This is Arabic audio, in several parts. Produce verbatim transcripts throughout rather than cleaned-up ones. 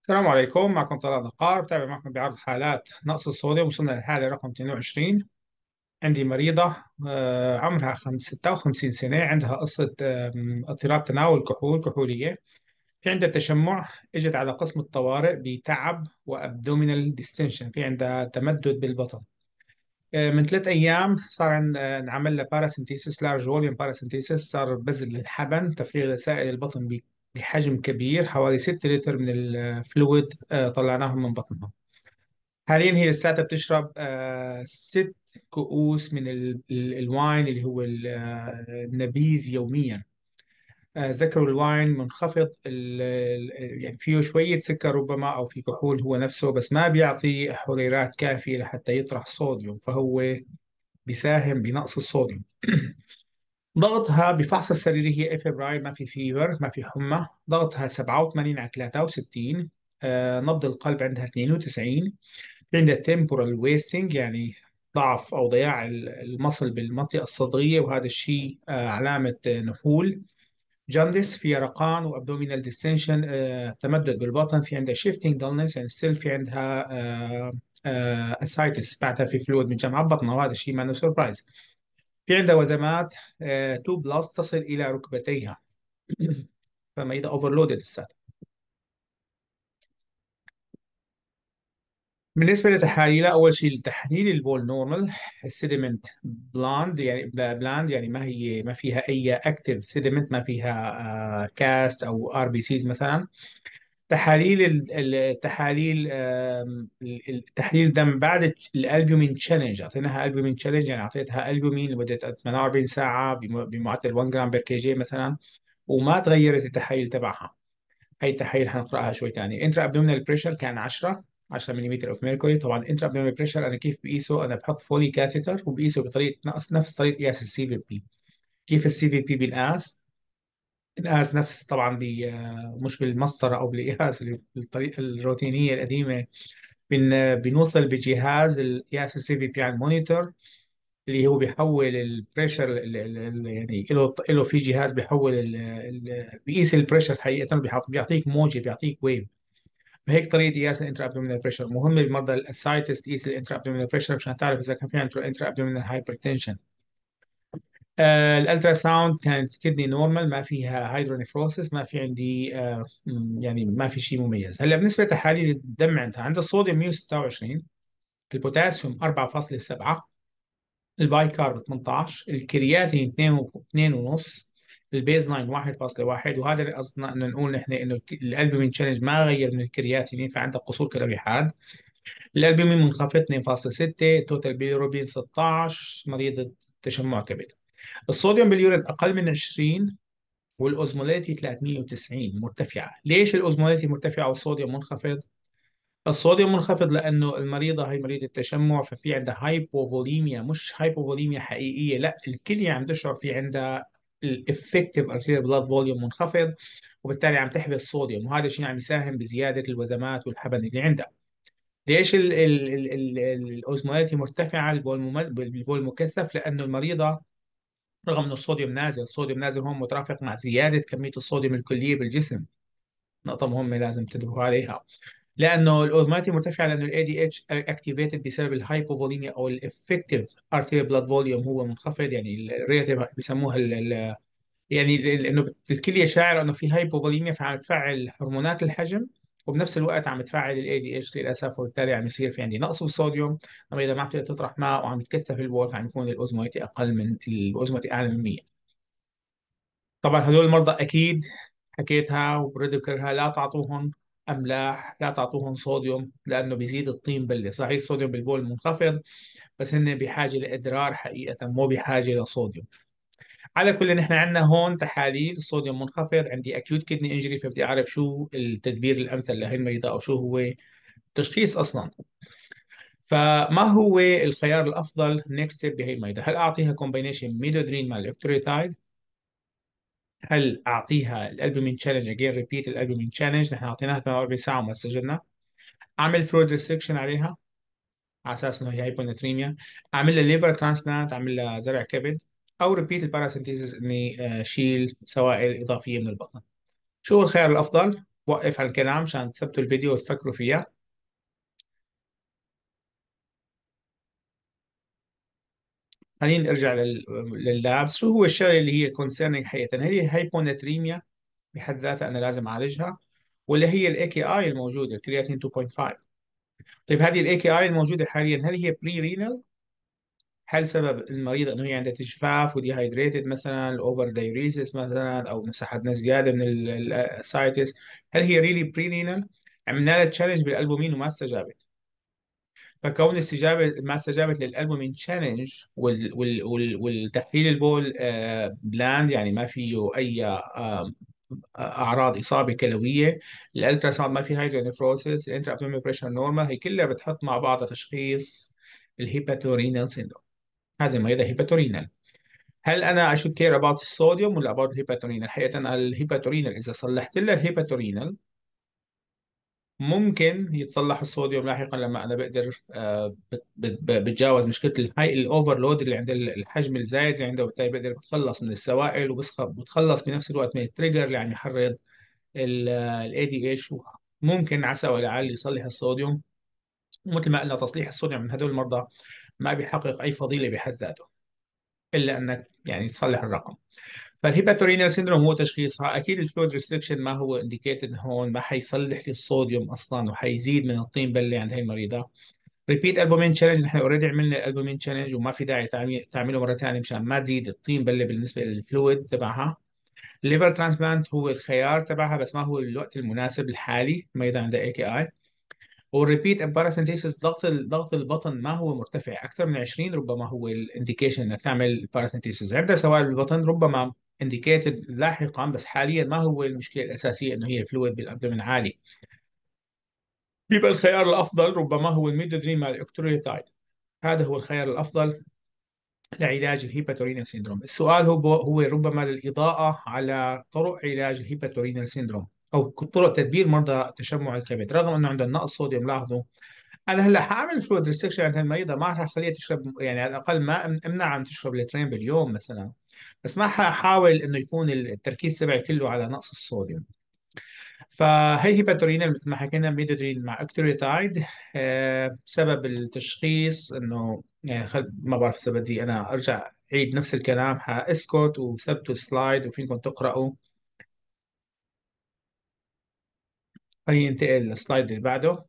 السلام عليكم. معكم طلال نقار بتابع معكم بعرض حالات نقص الصوديوم. وصلنا للحالة رقم اثنين وعشرين. عندي مريضة آه، عمرها خمس- ستة وخمسين سنة. عندها قصة آم، اضطراب تناول كحول كحولية. في عندها تشمع. اجت على قسم الطوارئ بتعب وابدومينال ديستنشن. في عندها تمدد بالبطن. آه، من ثلاث ايام صار عن- آه، انعمل لها باراسنتيسيس، لارج فوليوم باراسنتيسيس. صار بذل الحبن، تفريغ سائل البطن ب- بحجم كبير، حوالي ستة لتر من الفلويد طلعناهم من بطنها. حاليا هي لساتها بتشرب آه، ست كؤوس من ال- ال- الواين اللي هو ال- آه، النبيذ يوميا. آه، ذكروا الواين منخفض ال- ال- يعني فيه شوية سكر ربما أو في كحول هو نفسه، بس ما بيعطي حريرات كافية لحتى يطرح صوديوم، فهو بيساهم بنقص الصوديوم. ضغطها بفحص السريري هي افيبرايل، ما في فيفر، ما في حمى. ضغطها سبعة وثمانين على ثلاثة وستين. آه، نبض القلب عندها اثنين وتسعين. في عندها temporal wasting، يعني ضعف أو ضياع ال- المصل بالمنطقة الصدغية، وهذا الشيء آه، علامة آه، نحول. جاندس، في يرقان وابدومينال ديستنشن، تمدد بالبطن. في عندها shifting dullness يعني still في عندها آه، آه، ascites بعدها في فلويد من جمع بطنها، وهذا الشيء ما له سربرايز. في عندها وزمات اتنين بلس تصل إلى ركبتيها. فما إذا overloaded السات. بالنسبة لتحاليلها، أول شيء التحليل البول نورمال. السيدمنت بلاند يعني بلاند يعني ما هي ما فيها أي أكتيف سيدمنت، ما فيها كاست أو ار بي سيز مثلا. تحاليل ال- ال- التحاليل آم، ال- التحليل دم بعد الألبومين تشالنج. أعطيناها ألبومين تشالنج، يعني أعطيتها ألبومين لمدة ثمانية وأربعين ساعة بم- بمعدل واحد جرام بر كي جي مثلا، وما تغيرت التحاليل تبعها. هي التحاليل حنقراها شوي ثاني. انترا ابدومينال بريشر كان عشرة عشرة ملم اوف ميركوري. طبعا انترا ابدومينال بريشر انا كيف بقيسه؟ انا بحط فولي كاثيتر وبقيسه بطريقه نفس نفس طريقه قياس السي في بي. كيف السي في بي بنقاس؟ بنقاس نفس طبعا ب- آه، مش بالمسطره او بالقياس اللي بالطريقه الروتينيه القديمه. بن بنوصل بجهاز القياس السي في بي على المونيتور، اللي هو بيحول البريشر يعني له له في جهاز بيحول ال- ال- بيقيس البريشر حقيقه، بيحط- بيعطيك موجه، بيعطيك ويف. فهيك طريقه قياس الانترا ابدومينال بريشر مهمه بمرضى الاسايتس. تقيس الانترا ابدومينال بريشر مشان تعرف اذا كان في عنده انترا ابدومينال هايبرتنشن. آه الالترا ساوند كانت كدني نورمال، ما فيها هيدرونيفروسس، ما في عندي آه م- يعني ما في شيء مميز. هلا بالنسبه لتحاليل الدم، عندها عندها الصوديوم مية وستة وعشرين، البوتاسيوم أربعة فاصلة سبعة، الباي كارب ثمانية عشر، الكرياتين اثنين اثنين ونص، البيز لاين واحد فاصلة واحد. وهذا اللي قصدنا انه نقول نحن انه الالبومين تشالنج ما غير من الكرياتين، فعندها قصور كلوي حاد. الألبومين منخفض اثنين فاصلة ستة، توتال بيليروبين ستة عشر، مريضة تشمع كبد. الصوديوم باليورين أقل من عشرين، والأوزمولاريتي ثلاثمية وتسعين مرتفعة. ليش الأوزمولاريتي مرتفعة والصوديوم منخفض؟ الصوديوم منخفض لأنه المريضة هي مريضة تشمع، ففي عندها هايبوفوليميا، مش هايبوفوليميا حقيقية، لا، الكلية عم تشعر في عندها الافكتيف ارتيريال بلاد فوليوم منخفض، وبالتالي عم تحبس الصوديوم، وهذا الشيء عم يساهم بزيادة الوزمات والحبن اللي عندها. ليش ال- ال- ال- ال- الاوزمولاريتي مرتفعه، البول مم- البول مكثف؟ لانه المريضه رغم انه الصوديوم نازل، الصوديوم نازل هون مترافق مع زياده كميه الصوديوم الكليه بالجسم. نقطه مهمه لازم تنتبهوا عليها. لانه الاوزمولاريتي مرتفعه لانه الاي دي اتش اكتيفيتد بسبب الهايبوفوليميا، او الافكتيف ارتيريال بلاد فوليوم هو منخفض، يعني الريتم بيسموها ال- ال- يعني ال- انه الكليه شاعره انه في هايبوفوليميا، فعم تفعل هرمونات الحجم، وبنفس الوقت عم تفعل الاي دي اتش للاسف، وبالتالي عم يصير في عندي نقص بالصوديوم. اما اذا ما عم تقدر تطرح ماء وعم يتكثف البول، فعم يكون الاوزمولتي اقل من الاوزمولتي اعلى من مية. طبعا هذول المرضى اكيد حكيتها وبرد بكررها، لا تعطوهم املاح، لا تعطوهم صوديوم، لانه بيزيد الطين بله. صحيح الصوديوم بالبول منخفض، بس هن بحاجه لادرار حقيقه، مو بحاجه لصوديوم. على كل نحن عندنا هون تحاليل الصوديوم منخفض، عندي اكيوت كدني انجري، فبدي اعرف شو التدبير الامثل لهي المريضه، او شو هو التشخيص اصلا. فما هو الخيار الافضل نيكست ستيب بهي المريضه؟ هل اعطيها كومبينيشن ميدودرين مع الاكتوريتايد؟ هل اعطيها الالبومين تشالنج؟ اجين ريبيت الالبومين تشالنج، نحن اعطيناها ثمانية وأربعين ساعه وما سجلنا. اعمل فلويد ريستريكشن عليها على اساس انه هي هايبوناتريميا. اعمل لها ليفر ترانسبلانت، اعمل لها زرع كبد. او ريبيت الباراسينثيسيس، اني آه، شيل سوائل اضافيه من البطن. شو الخيار الافضل؟ وقف على الكلام عشان تثبتوا الفيديو وتفكروا فيها. خلينا نرجع لل- لللاب. شو هو الشغله اللي هي كونسيرنينج حقيقه؟ هي هايبوناتريميا بحد ذاتها انا لازم اعالجها، ولا هي الاي كي اي الموجوده الكرياتين اثنين فاصلة خمسة؟ طيب هذه الاي كي اي الموجوده حاليا هل هي بري رينال؟ هل سبب المريض انه هي عندها تجفاف وديهايدريتد مثلا، الاوفر دايوريسيس مثلا، او مساحتنا زياده من الاسايتس؟ هل هي ريلي بري رينال؟ عملنا لها تشالنج بالالبومين وما استجابت. فكون استجابه ما استجابت للالبومين تشالنج وال وال وال والتحليل البول آه بلاند، يعني ما فيه اي آه اعراض اصابه كلويه، الالترا ساوند ما في هايدرونيفروسيس، الانترا ابدومينال بريشر نورمال، هي كلها بتحط مع بعضها تشخيص الهيباتورينال سيندروم. هذه مريضه هيباتورينال. هل انا اشود كير اباوت الصوديوم ولا اباوت الهيباتورينال؟ الحقيقه انا الهيباتورينال اذا صلحت لها الهيباتورينال ممكن يتصلح الصوديوم لاحقا لما انا بقدر آه، بت- بت- بتجاوز مشكله الهاي الاوفرلود اللي عند الحجم الزايد اللي عنده، وبالتالي بقدر بتخلص من السوائل وبتخلص بنفس الوقت من التريجر اللي عم يحرض الاي دي اتش. ممكن عسى ولعل يصلح الصوديوم. ومثل ما قلنا تصليح الصوديوم من هدول المرضى ما بيحقق اي فضيله بحد ذاته، الا انك يعني تصلح الرقم. فالهيباتورينال سيندروم هو تشخيصها. اكيد الفلويد ريستريكشن ما هو انديكيتد هون، ما حيصلح لي الصوديوم اصلا وحيزيد من الطين بله عند هي المريضه. ريبيت البومين تشالنج، نحن اوريدي عملنا الالبومين تشالنج وما في داعي تعمي- تعمله مره ثانيه مشان ما تزيد الطين بله بالنسبه للفلويد تبعها. الليفر ترانسبلانت هو الخيار تبعها، بس ما هو الوقت المناسب الحالي ما اذا عندها اي كي اي. والريبيت باراسينثيسيس، ضغط ال- ضغط البطن ما هو مرتفع اكثر من عشرين، ربما هو الانديكيشن انك تعمل باراسينثيسيس. عندها سوائل بالبطن ربما انديكيتد لاحقا، بس حاليا ما هو المشكله الاساسيه انه هي الفلويد بالابدومين عالي. يبقى الخيار الافضل ربما هو الميدودرين مع الاكتوريتايد. هذا هو الخيار الافضل لعلاج الهيباتورينال سيندروم. السؤال هو هو ربما للاضاءه على طرق علاج الهيباتورينال سيندروم او طرق تدبير مرضى تشمع الكبد. رغم انه عندهم نقص صوديوم، لاحظوا انا هلا حاعمل فلويد ريستكشن عند المريضه، ما راح اخليها تشرب، يعني على الاقل ما أم- امنع عن تشرب لترين باليوم مثلا، بس ما حاحاول انه يكون التركيز تبعي كله على نقص الصوديوم. فهي هيباتورينال مثل ما حكينا، ميدودرين مع اكتوريتايد. آه سبب التشخيص انه يعني خل... ما بعرف اذا بدي انا ارجع اعيد نفس الكلام، حاسكت وثبتوا السلايد وفيكم تقراوا. خلينا ننتقل للسلايد اللي بعده.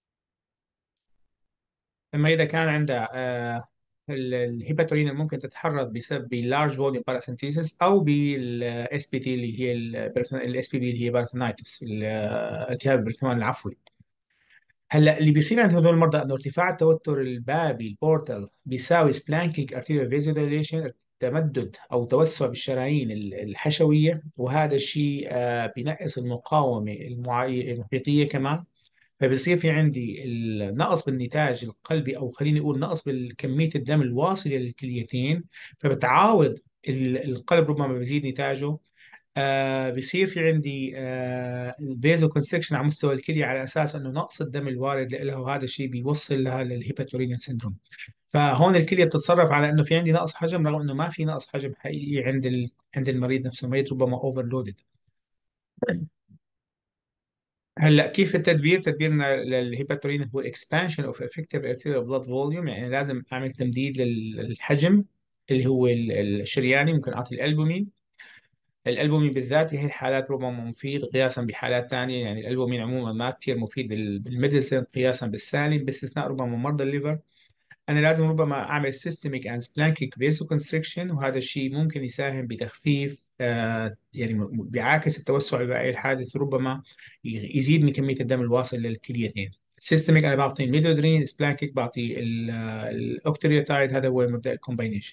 اما اذا كان عندها آه الهيباتورين ممكن تتحرك بسبب اللارج فوليوم باراسينثيسيس او بالاس بي تي اللي هي الاس بي بي اللي هي بارثنايتس، التهاب البريتون العفوي. هلا اللي بيصير عند هدول المرضى انه ارتفاع التوتر البابي البورتال بيساوي سبلانكينج ارتيريال فيزيديليشن، تمدد او توسع بالشرايين الحشويه، وهذا الشيء آه بينقص المقاومه المعي- المحيطيه كمان. فبصير في عندي النقص بالنتاج القلبي، او خليني اقول نقص بكميه الدم الواصله للكليتين. فبتعاوض ال- القلب ربما بيزيد نتاجه. آه بصير في عندي آه الفيزو كونستريكشن على مستوى الكليه، على اساس انه نقص الدم الوارد لها، وهذا الشيء بيوصل لها للهيباتورينال سيندروم. فهون الكليه بتتصرف على انه في عندي نقص حجم، رغم انه ما في نقص حجم حقيقي عند ال... عند المريض نفسه. المريض ربما اوفرلودد. هلا كيف التدبير؟ تدبيرنا للهيباتورين هو expansion of effective arterial blood volume، يعني لازم اعمل تمديد لل- للحجم اللي هو ال- الشرياني. ممكن اعطي الالبومين. الالبومين بالذات في هي الحالات ربما مفيد قياسا بحالات ثانيه، يعني الالبومين عموما ما كثير مفيد بال- بالميديسن قياسا بالسالب، باستثناء ربما مرضى الليفر. انا لازم ربما اعمل سيستميك اند سبلانكيك فيزو كونستريكشن، وهذا الشيء ممكن يساهم بتخفيف آه يعني م- بيعاكس التوسع البائي الحادث، ربما ي- يزيد من كميه الدم الواصل للكليتين. سيستميك انا بعطي ميدودرين، سبلانكيك بعطي ال- آه، الاوكتريوتايد. هذا هو مبدا الكومباينيشن.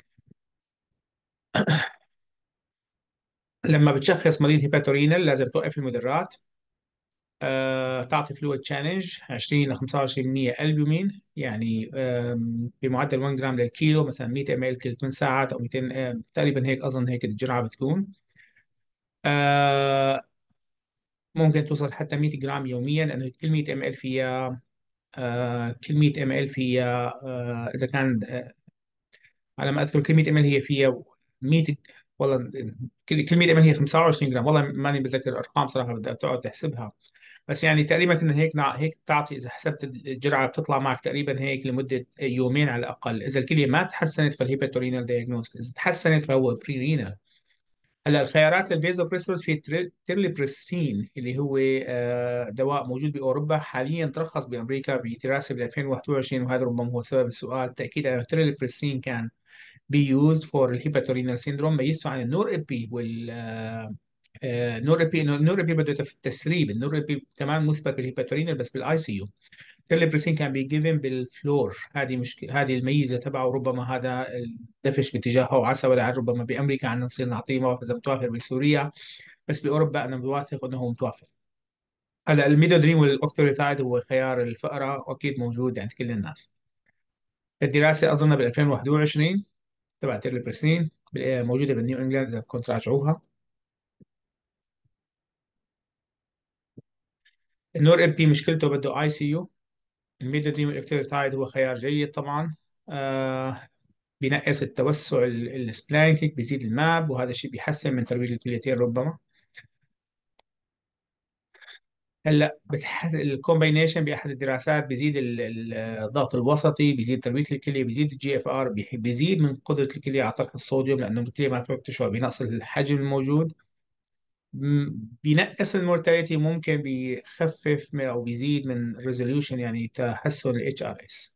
لما بتشخص مريض هيباتورينال لازم توقف المدرات، آه، تعطي فلويد تشالنج عشرين ل خمسة وعشرين بالمية البومين، يعني آم، بمعدل واحد جرام للكيلو، مثلا مية ام ال كل ثمان ساعات او مئتين، آه، تقريبا هيك اظن هيك الجرعه بتكون. آه، ممكن توصل حتى مية جرام يوميا، لانه كل مية ام ال فيها آه، كل مية ام ال فيها آه، اذا كان آه، على ما اذكر كل مية ام ال هي فيها مية والله كل كل مية ام ال هي خمسة وعشرين جرام، والله ماني بتذكر الارقام صراحه، بدك تقعد تحسبها. بس يعني تقريبا كنا هيك نع- هيك تعطي، اذا حسبت الجرعه بتطلع معك تقريبا هيك لمده يومين على الاقل. اذا الكليه ما تحسنت فالهيباتورينال دايجنوست، اذا تحسنت فهو بري رينال. هلا الخيارات للفيزوبريسورز في تري- تيرليبريسين اللي هو آه، دواء موجود باوروبا حاليا، ترخص بامريكا بدراسه بال ألفين وواحد وعشرين، وهذا ربما هو سبب السؤال. التاكيد على تيرليبريسين كان بي يوزد فور الهيباتورينال سيندروم، ميزته عن النور ابي وال آه، آه، نور ابي النور ابي بده تف- تسريب. النور ابي كمان مثبت بالهيباتورينال بس بالاي سي يو. تيرليبريسين كان بيجيفن بالفلور، هذه مشكله، هذه الميزه تبعه. ربما هذا دفش باتجاهه عسى ولا عاد. ربما بامريكا عندنا نصير نعطيه اذا متوافر بسوريا، بس باوروبا انا بواثق انه هو متوافر. هلا الميدودريم والاوكتوريتايد هو خيار الفقره، واكيد موجود عند كل الناس. الدراسه اظن بال ألفين وواحد وعشرين تبع تيرليبريسين موجوده بالنيو انجلاند اذا كنت راجعوها. النور اب بي مشكلته بده اي سي يو. الميدودريم والاوكتوريتايد هو خيار جيد طبعا. آه بينقص التوسع ال- السبلانكيك، بيزيد الماب، وهذا الشيء بيحسن من ترويج الكليتين ربما. هلا بتح... الكومباينيشن باحد الدراسات بيزيد ال- ال- الضغط الوسطي، بيزيد ترويج الكليه، بيزيد الجي اف ار، بيزيد من قدره الكليه على طرح الصوديوم لانه الكليه ما بتقعد تشعر بنقص الحجم الموجود. م- بينقص المورتاليتي، ممكن بيخفف من- او بيزيد من ريزوليوشن يعني تحسن الاتش ار اس.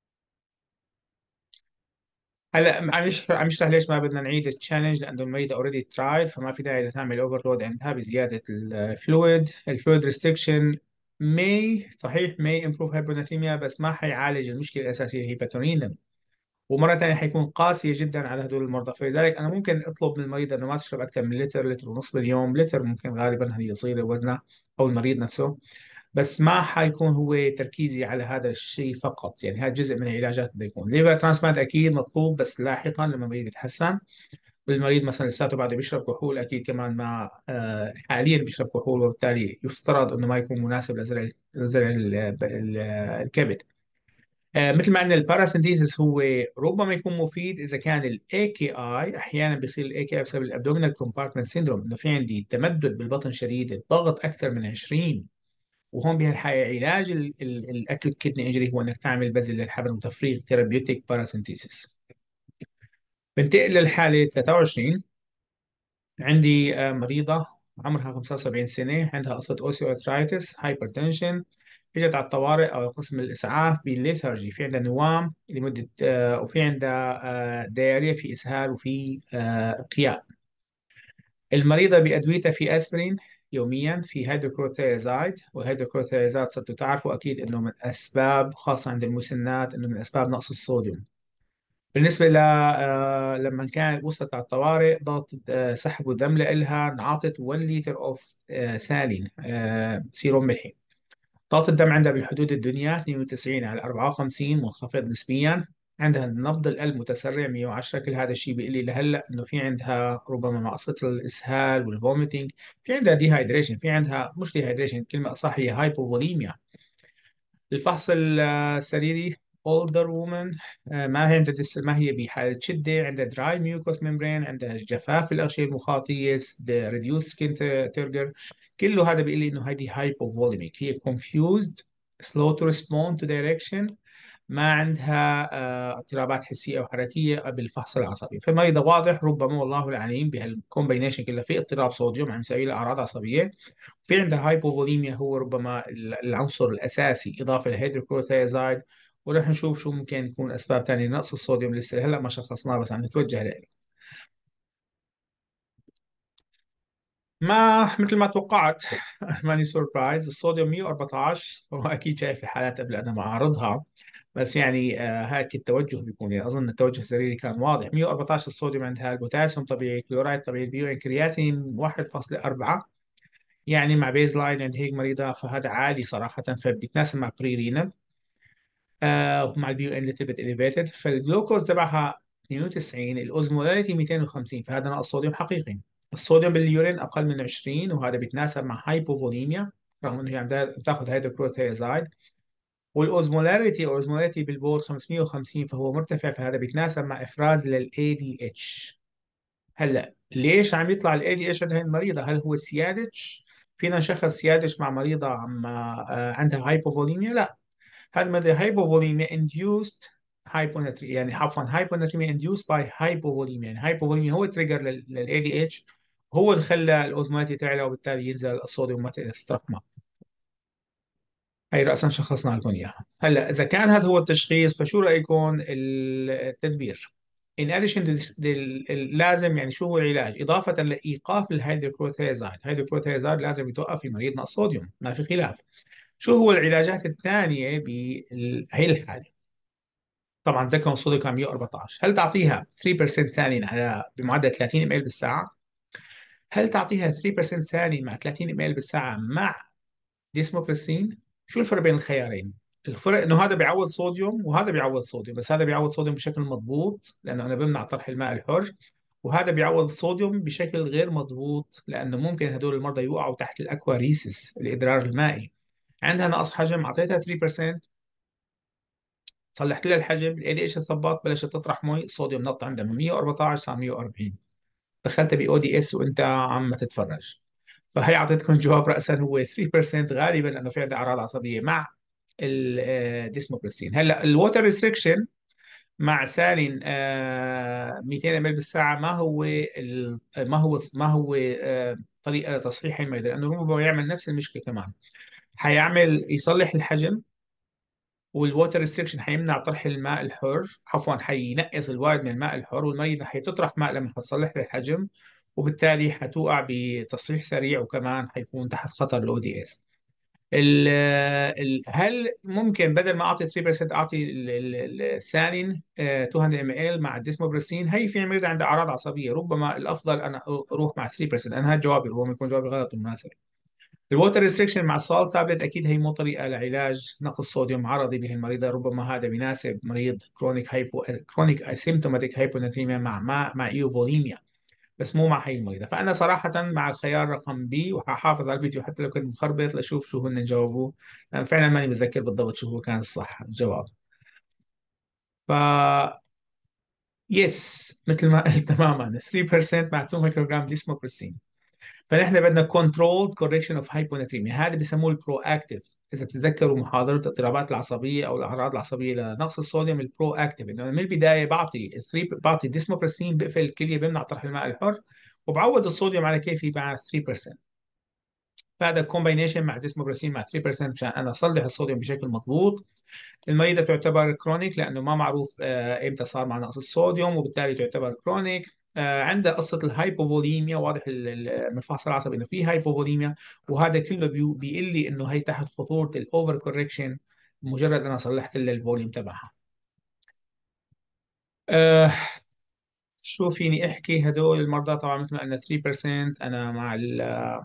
هلا عم يشرح عم يشرح ليش ما بدنا نعيد التشالنج، لانه المريضه اوريدي ترايد، فما في داعي تعمل اوفرلود عندها بزياده الفلويد. الفلويد ريستريكشن مي صحيح مي امبروف هايبوناتريميا، بس ما حيعالج المشكله الاساسيه الهيباتونين، ومره ثانيه حيكون قاسيه جدا على هدول المرضى. فلذلك انا ممكن اطلب من المريض انه ما تشرب اكثر من لتر، لتر ونص باليوم. لتر ممكن غالبا هي صغيره وزنها، او المريض نفسه. بس ما حيكون هو تركيزي على هذا الشيء فقط، يعني هذا جزء من العلاجات بده يكون. ليفر ترانسبلانت اكيد مطلوب، بس لاحقا لما المريض يتحسن. والمريض مثلا لساته بعده بيشرب كحول، اكيد كمان ما آه، حاليا بيشرب كحول، وبالتالي يفترض انه ما يكون مناسب لزرع لزرع ال- ال- الكبد. آه، مثل ما عندنا الباراسينثيسيس هو ربما يكون مفيد اذا كان الاي كي اي. احيانا بيصير الاي كي اي بسبب الابدومينال كومبارتمنت سيندروم، انه في عندي تمدد بالبطن شديد، الضغط اكثر من عشرين. وهون بهالحالة علاج الاكيوت كدني انجري هو انك تعمل بذل للحبل وتفريغ ثيرابيوتيك باراسينثيسيس. بنتقل للحالة ثلاثة وعشرين. عندي آه، مريضة عمرها خمسة وسبعين سنة، عندها قصة اوسيو ارثرايتس، هايبرتنشن. اجت على الطوارئ او قسم الاسعاف بالليثارجي، في عندها نوام لمدة آه، وفي عندها آه، دايريا، في اسهال، وفي آه، قياء. المريضة بأدويتها في أسبرين يوميا، في هيدروكلوروثيازايد. والهيدروكلوروثيازايد صرتوا تعرفوا أكيد أنه من أسباب، خاصة عند المسنات، أنه من أسباب نقص الصوديوم. بالنسبة ل آه، لما كانت وصلت على الطوارئ، ضغط آه، سحبوا دم لها، انعطت واحد لتر أوف آه، سالين آه، سيروم ملحي. ضغط الدم عندها بالحدود الدنيا اثنين وتسعين على أربعة وخمسين، منخفض نسبيا. عندها نبض القلب متسرع مية وعشرة. كل هذا الشيء بيقول لي لهلا انه في عندها ربما مع قصه الاسهال والفوميتنج، في عندها ديهايدريشن، في عندها مش ديهايدريشن، كلمه اصح هي هايبوفوليميا. الفحص السريري older woman، آه، ما هي عندها دس- ما هي بحالة شدة، عندها dry mucous membrane، عندها جفاف في الأغشية المخاطية، the reduced skin turgor. كله هذا بيقول لي إنه هذه hypovolemic، هي confused slow to respond to direction، ما عندها آه، اضطرابات حسيه او حركيه بالفحص العصبي. فالمريضه واضح ربما والله العليم بهالكومبينيشن كلها في اضطراب صوديوم عم يسوي لها اعراض عصبيه. في عندها هايبوفوليميا هو ربما العنصر الاساسي، اضافه للهيدروكلوروثيازايد. ورح نشوف شو ممكن يكون اسباب ثانيه لنقص الصوديوم، لسه هلا ما شخصناه بس عم نتوجه له. ما مثل ما توقعت ماني سوربرايز، الصوديوم مية وأربعتاشر. هو اكيد شايف الحالات قبل انا ما اعرضها، بس يعني آه هيك التوجه بيكون، يعني اظن التوجه السريري كان واضح. مية وأربعتاشر الصوديوم عندها، البوتاسيوم طبيعي، كلورايد طبيعي، البيو كرياتين واحد فاصلة أربعة، يعني مع بيز لاين عند هيك مريضه، فهذا عالي صراحه، فبيتناسب مع بري رينال. آه مع البيو ان ليتل اليفيتد. فالجلوكوز تبعها اثنين وتسعين، الاوزمولاريتي مئتين وخمسين، فهذا نقص صوديوم حقيقي. الصوديوم باليورين اقل من عشرين، وهذا بيتناسب مع هايبوفوليميا رغم انه هي عم تاخذ هيدروكلوروثيازايد. والاوزمولاريتي او اوزمولاريتي بالبول خمسمية وخمسين، فهو مرتفع، فهذا بيتناسب مع افراز للاي دي اتش. هلا ليش عم يطلع الاي دي اتش عند هاي المريضه؟ هل هو سيادج؟ فينا نشخص سيادج مع مريضه عم آه، عندها هايبوفوليميا؟ لا. هذا من هايبوفوليميا induced هايبوناتري، يعني عفوا هايبوناتريميا induced by hypovolemia. يعني هايبوفوليميا هو تريجر للاي دي اتش، هو اللي خلى الاوزماتي تعلى وبالتالي ينزل الصوديوم ما تتراكم. هي رأسا شخصنا لكم إياها. هلا إذا كان هذا هو التشخيص، فشو رأيكم التدبير؟ In addition to this, ال- ال- لازم يعني شو هو العلاج؟ إضافة لإيقاف الهيدروكلوروثيازايد، الهيدروكلوروثيازايد لازم يتوقف في مريض نقص صوديوم، ما في خلاف. شو هو العلاجات الثانية بهي الحالة؟ طبعا ذكر الصوديوم كان مية وأربعتاشر. هل تعطيها ثلاثة بالمية سالين على بمعدل ثلاثين ام ال بالساعة؟ هل تعطيها ثلاثة بالمية سالين مع ثلاثين ام ال بالساعة مع ديسموبريسين؟ شو الفرق بين الخيارين؟ الفرق انه هذا بيعوض صوديوم وهذا بيعوض صوديوم، بس هذا بيعوض صوديوم بشكل مضبوط لانه انا بمنع طرح الماء الحر، وهذا بيعوض صوديوم بشكل غير مضبوط لانه ممكن هدول المرضى يوقعوا تحت الاكواريسيس، الادرار المائي. عندها نقص حجم، اعطيتها ثلاثة بالمية، صلحت لها الحجم، الاي دي اتش الثباط بلشت تطرح مي، الصوديوم نط عندها من مية وأربعتاشر صار مية وأربعين، دخلتها باو دي اس وانت عم تتفرج. فهي اعطيتكم جواب راسا هو ثلاثة بالمية غالبا لانه في عندها اعراض عصبيه مع الديسموبريسين. هلا الووتر ريستريكشن مع سالين آه، مئتين ام ال بالساعه ما هو ال- ما هو ما هو آه، طريقه لتصحيح المياه، لانه ربما يعمل نفس المشكله كمان. حيعمل يصلح الحجم، والووتر ريستريكشن حيمنع طرح الماء الحر، عفوا حينقص الوارد من الماء الحر، والمريضة حتطرح ماء لما حتصلح له الحجم، وبالتالي حتوقع بتصحيح سريع وكمان حيكون تحت خطر الاو دي اس. ال- ال- هل ممكن بدل ما اعطي ثلاثة بالمية اعطي ال- ال- السالين آه، مئتين ام ال مع الديسموبريسين؟ هي في مريض عنده اعراض عصبيه، ربما الافضل انا اروح مع ثلاثة بالمية. انا هذا جوابي، ربما يكون جوابي غلط ومناسب. الووتر ريستريكشن مع السالت تابلت اكيد هي مو طريقه لعلاج نقص صوديوم عرضي به المريضه، ربما هذا بيناسب مريض كرونيك هايبو كرونيك اسيمتوماتيك هايبوناتريميا مع مع مع ايوفوليميا، بس مو مع هي المريضه. فانا صراحه مع الخيار رقم بي، وححافظ على الفيديو حتى لو كنت مخربط لاشوف شو هن جاوبوه، لان فعلا ماني متذكر بالضبط شو هو كان الصح الجواب. ف يس مثل ما قلت تماما ثلاثة بالمية مع اثنين ميكروغرام ديسموبريسين. فنحن بدنا كنترول كوركشن اوف هايبوناتريميا، هذا بسموه البرو اكتيف. اذا بتتذكروا محاضره الاضطرابات العصبيه او الاعراض العصبيه لنقص الصوديوم، البرو اكتيف انه من البدايه بعطي ثلاثة بعطي ديسموبريسين بقفل الكليه بيمنع طرح الماء الحر، وبعوض الصوديوم على كيفي مع ثلاثة بالمية. فهذا كومباينيشن مع ديسموبريسين مع ثلاثة بالمية مشان انا اصلح الصوديوم بشكل مضبوط. المريضة تعتبر كرونيك لأنه ما معروف آه، إمتى صار مع نقص الصوديوم، وبالتالي تعتبر كرونيك. آه، عندها قصة الهايبوفوليميا، واضح ال- ال- من الفحص العصبي إنه في هايبوفوليميا، وهذا كله بيو- بيقول لي إنه هي تحت خطورة الأوفر كوركشن مجرد أنا صلحت لها الفوليوم تبعها. آه شو فيني أحكي؟ هدول المرضى طبعا مثل ما قلنا ثلاثة بالمية. أنا مع ال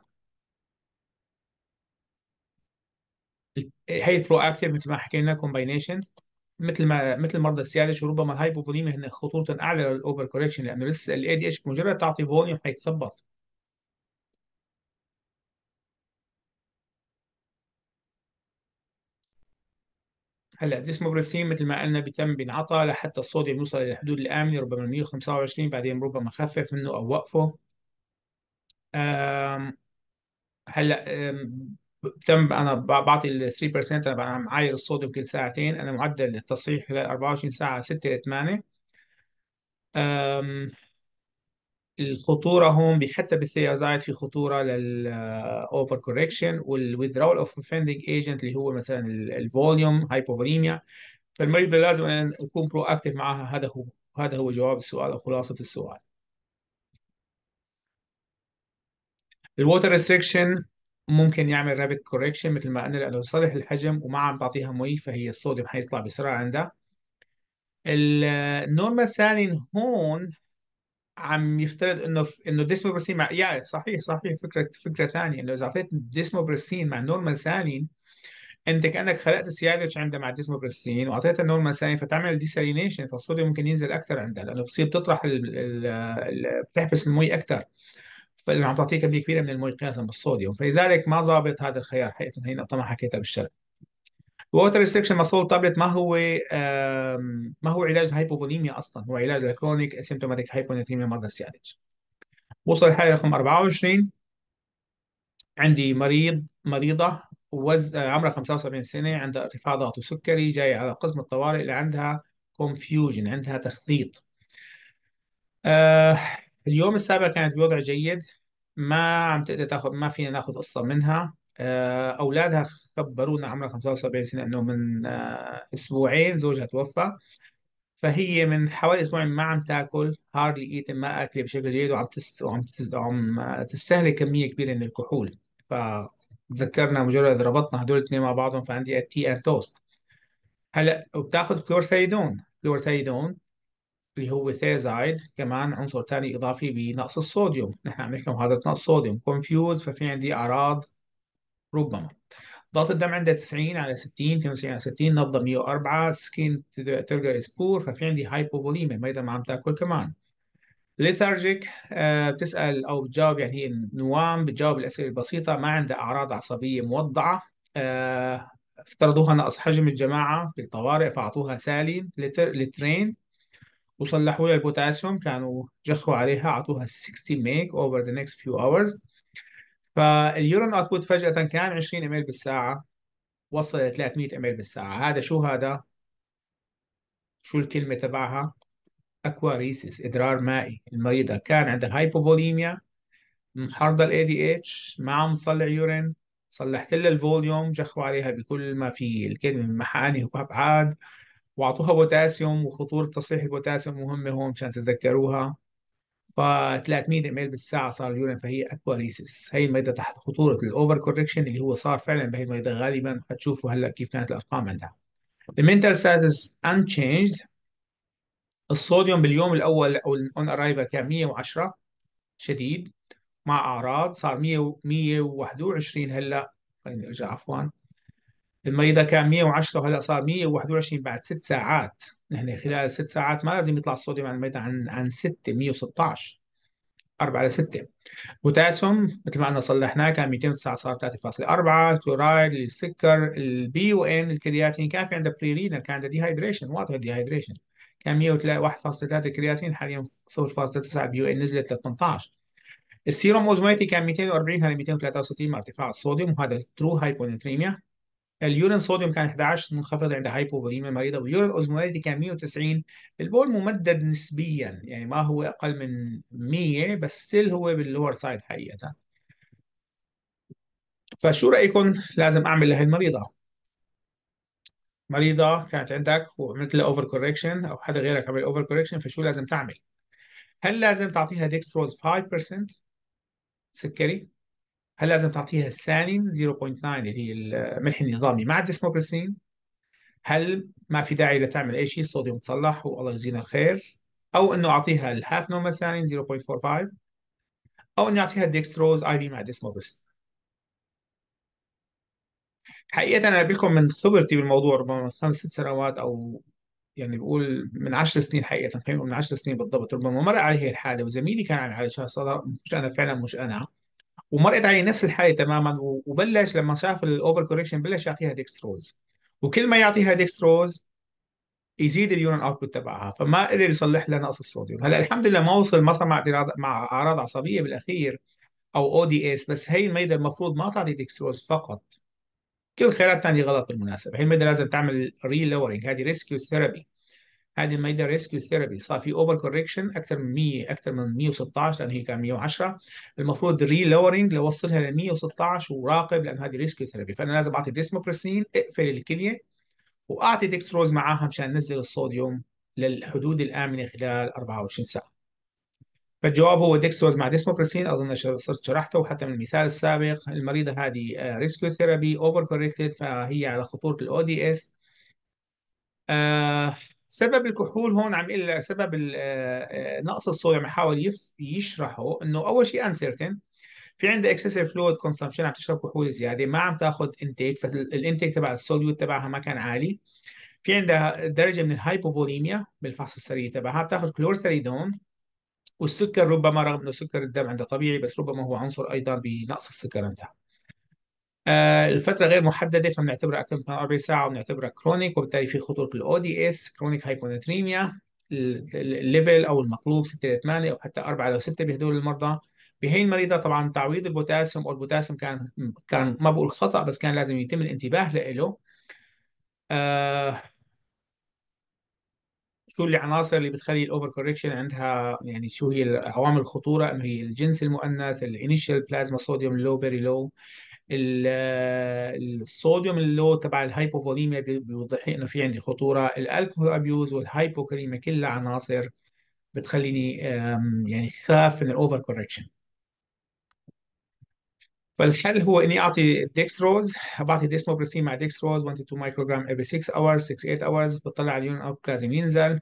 هي برو اكتيف مثل ما حكينا كومباينيشن، مثل ما مثل مرضى السيادة، وربما الهايبوفوليميا هن خطورة أعلى للأوفر كوركشن لأنه لسه الاي دي اتش مجرد تعطي فوليوم حيتثبط. هلا ديسموبريسين مثل ما قلنا بيتم بينعطى لحتى الصوديوم يوصل إلى الحدود الآمنة، ربما مية وخمسة وعشرين، بعدين ربما خفف منه أو وقفه. أم، هلا أم، تم انا ب- بعطي ال ثلاثة بالمية، انا بعمل معايير الصوديوم كل ساعتين، انا معدل التصحيح خلال أربعة وعشرين ساعه ستة ل ثمانية. الخطوره هون بي- حتى بالثيازايد في خطوره للاوفر كوركشن والويذرول اوف اوفندنج ايجنت اللي هو مثلا الفوليوم هايبوفوليميا. فالمريض لازم أن يكون برو اكتف معها. هذا هو هذا هو جواب السؤال او خلاصه السؤال. الووتر ريستريكشن ممكن يعمل رابid كوركشن مثل ما قلنا لانه يصلح الحجم وما عم تعطيها مي، فهي الصوديوم حيطلع بسرعه عندها. النورمال سالين هون عم يفترض انه انه ديسموبرسين مع يعني صحيح صحيح فكره فكره ثانيه انه اذا اعطيت ديسموبرسين مع نورمال سالين، انت كانك خلقت سيادج عندها مع ديسموبرسين واعطيتها نورمال سالين فتعمل ديسالينيشن، فالصوديوم ممكن ينزل اكثر عندها لانه بتصير تطرح ال ال ال بتحبس المي اكثر، فاللي عم تعطيه كميه كبيره من المي قياسا بالصوديوم، فلذلك ما ضابط هذا الخيار حقيقه. هي نقطه ما حكيتها بالشرح. ووتر ريستريكشن مع سول تابلت ما هو آم، ما هو علاج هايبوفوليميا اصلا، هو علاج لكرونيك اسيمتوماتيك هايبوناتريميا مرضى السيادج. وصل الحالة رقم أربعة وعشرين. عندي مريض مريضة وز... آه، عمرها خمسة وسبعين سنة، عندها ارتفاع ضغط وسكري، جاي على قسم الطوارئ اللي عندها confusion، عندها تخطيط. آه اليوم السابع كانت بوضع جيد، ما عم تقدر تاخذ، ما فينا ناخذ قصة منها. آه أولادها خبرونا عمرها خمسة وسبعين سنة إنه من آه أسبوعين زوجها توفى. فهي من حوالي أسبوعين ما عم تاكل هاردلي ايت، ما أكله بشكل جيد، وعم تس... وعم تس... وعم آه، تستهلك كمية كبيرة من الكحول. فتذكرنا مجرد ربطنا هدول الاثنين مع بعضهم، فعندي تي ان توست. هلا وبتاخذ كلورثايدون. كلورثايدون اللي هو ثيازايد، كمان عنصر ثاني اضافي بنقص الصوديوم. نحن عم نحكي محاضره نقص صوديوم كونفيوز، ففي عندي اعراض ربما. ضغط الدم عندها تسعين على ستين، اثنين وتسعين على ستين، نبضه مية وأربعة، سكين ترجر اسبور، ففي عندي هايبوفوليميا، ما اذا ما عم تاكل كمان. ليثارجيك، آه بتسال او بتجاوب، يعني هي نوام بتجاوب الاسئله البسيطه، ما عندها اعراض عصبيه موضعه. آه افترضوها نقص حجم الجماعه بالطوارئ، فاعطوها سالين لتر لترين، وصلحوا لها البوتاسيوم، كانوا جخوا عليها، اعطوها ستين ميج اوفر ذا نيكست فيو اورز. فاليورين اوتبوت فجأة كان عشرين ام ال بالساعة، وصل ل ثلاثمية ام ال بالساعة. هذا شو هذا؟ شو الكلمة تبعها؟ اكواريسيس، ادرار مائي. المريضة كان عندها هايبوفوليميا، محرضة الاي دي اتش، ما عم تصلع يورين، صلحت لها الفوليوم، جخوا عليها بكل ما في الكلمة من محاني وابعاد، واعطوها بوتاسيوم. وخطورة تصحيح البوتاسيوم مهمة هون مشان تتذكروها. ف ثلاثمية ام ال بالساعه صار اليورين، فهي اكواريسيس. هي المريضه تحت خطوره الاوفر كوركشن اللي هو صار فعلا بهي المريضه غالبا، حتشوفوا هلا كيف كانت الارقام عندها. المينتال ستاتس انشينجد. الصوديوم باليوم الاول او اون ارايفل كان مية وعشرة شديد مع اعراض، صار مية مية وواحد وعشرين هلا. خليني ارجع عفوا. المريضه كان مية وعشرة وهلا صار مية وواحد وعشرين بعد ست ساعات. نحن خلال ست ساعات ما لازم يطلع الصوديوم عن المريضه عن عن ستة، مية وستاشر، أربعة على ستة. بوتاسيوم مثل ما قلنا صلحناه، كان مئتين وتسعة صار ثلاثة فاصلة أربعة. كلورايد، السكر، البي او ان، الكرياتين، كان في عنده بريرينا، كان عنده ديهايدريشن، واضح الديهايدريشن. كان مية وواحد فاصلة ثلاثة كرياتين، حاليا صفر فاصلة تسعة البي او ان، نزلت ل ثمانية عشر. السيروم اوزمويتي كان مئتين وأربعين، هلا مئتين وثلاثة وستين مع ارتفاع الصوديوم، وهذا ترو هايبوناتريميا. اليورين صوديوم كان أحد عشر، منخفض عند هايبوفوليميا مريضه، واليورين اوزمولاريتي كان مية وتسعين. البول ممدد نسبيا، يعني ما هو اقل من مية، بس ستيل هو باللور سايد حقيقه. فشو رايكم لازم اعمل لهي المريضه؟ مريضه كانت عندك وعملت لها اوفر كوركشن، او حدا غيرك عمل اوفر كوركشن، فشو لازم تعمل؟ هل لازم تعطيها ديكستروز خمسة بالمية سكري؟ هل لازم تعطيها السانين صفر فاصلة تسعة اللي هي الملح النظامي مع الديسموبرسين؟ هل ما في داعي لتعمل اي شيء، الصوديوم تصلح والله يجزينا الخير؟ او انه اعطيها الهاف نورمال سالين صفر فاصلة أربعة وخمسين، او اني اعطيها الديكستروز اي في مع ديسموبرس؟ حقيقه انا بقول من خبرتي بالموضوع، ربما من خمس ست سنوات، او يعني بقول من عشر سنين حقيقه، خلينا نقول من عشر سنين بالضبط، ربما مر علي هي الحاله وزميلي كان عم يعالجها، صدق مش انا فعلا، مش انا. ومرقت علي نفس الحاله تماما، و- وبلش لما شاف الاوفر كوريكشن بلش يعطيها ديكستروز، وكل ما يعطيها ديكستروز يزيد اليورين اوتبوت تبعها، فما قدر يصلح لها نقص الصوديوم. هلا الحمد لله ما وصل، ما صار مع اعتراض- مع اعراض عصبيه بالاخير او او دي اس. بس هي الميدة المفروض ما تعطي ديكستروز فقط، كل الخيارات الثانيه غلط بالمناسبه. هي الميدة لازم تعمل ري لورينج، هذه ريسكيو ثيرابي. هذه الميدة ريسكيو ثيرابي، صار في اوفر كوركشن اكثر من مية، اكثر من مية وستاشر، لان هي كان مية وعشرة. المفروض ري لورينج لوصلها ل مية وستاشر، وراقب لان هذه ريسكيو ثيرابي. فانا لازم اعطي ديسموبرسين، اقفل الكليه، واعطي ديكستروز معاها مشان ننزل الصوديوم للحدود الامنه خلال أربعة وعشرين ساعه. فالجواب هو ديكستروز مع ديسموبرسين. اظن ش- صرت شرحته، وحتى من المثال السابق المريضه هذه ريسكيو ثيرابي اوفر كوركتد، فهي على خطوره الاو دي اس. سبب الكحول هون عم يقول سبب ال- آه، آه، نقص الصوديوم، يحاول يف- يشرحه انه اول شيء انسرتن، في عندها اكسسيف فلويد كونسامشن، عم تشرب كحول زياده، ما عم تاخذ انتيك، فالانتيك تبع السوليوت تبعها ما كان عالي. في عندها درجه من الهايبوفوليميا بالفحص السريع تبعها، بتاخذ كلورثاليدون. والسكر ربما، رغم انه سكر الدم عندها طبيعي، بس ربما هو عنصر ايضا بنقص السكر عندها. آه الفتره غير محدده، فبنعتبرها اكثر من أربعين ساعه، وبنعتبرها كرونيك، وبالتالي في خطوره الاو دي اس، كرونيك هايبوناتريميا. الليفل او المطلوب ستة ل ثمانية، او حتى أربعة ل ستة بهدول المرضى. بهي المريضة طبعا تعويض البوتاسيوم، او البوتاسيوم كان كان ما بقول خطأ، بس كان لازم يتم الانتباه له. آه شو العناصر اللي بتخلي الاوفر كوركشن عندها؟ يعني شو هي عوامل الخطورة؟ انه هي الجنس المؤنث، الانيشال بلازما صوديوم لو فيري لو، الصوديوم اللو تبع الهايبوفوليميا بيوضح لي انه في عندي خطورة، الالكوهول ابيوز والهايبوكاليميا، كلها عناصر بتخليني آم، يعني خاف من الاوفر كوركشن. فالحل هو اني اعطي ديكستروز، بعطي ديسموبرسين مع ديكستروز واحد تو مايكروجرام every ستة hours ستة ثمانية hours، بطلع على اليورين اوت لازم ينزل.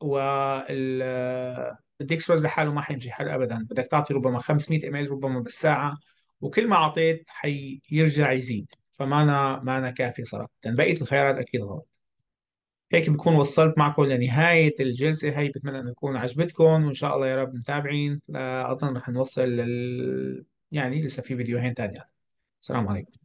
والديكستروز لحاله ما حيمشي حل ابدا، بدك تعطي ربما خمسمئة ام ال ربما بالساعه، وكل ما اعطيت حيرجع يزيد، فما ما أنا كافي صراحه، بقيه الخيارات اكيد غلط. هيك بكون وصلت معكم لنهاية الجلسة هي، بتمنى أن تكون عجبتكم، وإن شاء الله يا رب متابعين، لا أظن رح نوصل لل... يعني لسه في فيديوهين تانية. السلام عليكم.